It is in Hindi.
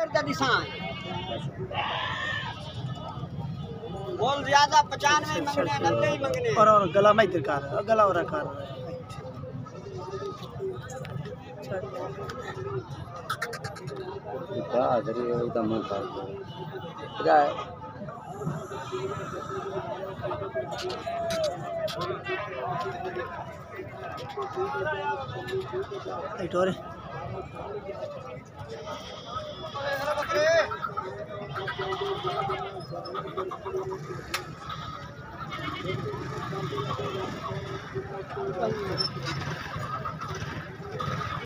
का दिशान बोल ज्यादा 95 मंगने 90 ही मंगने और गला में दरकार है गला और आकार क्या अदरी एकदम मन का क्या इटोरे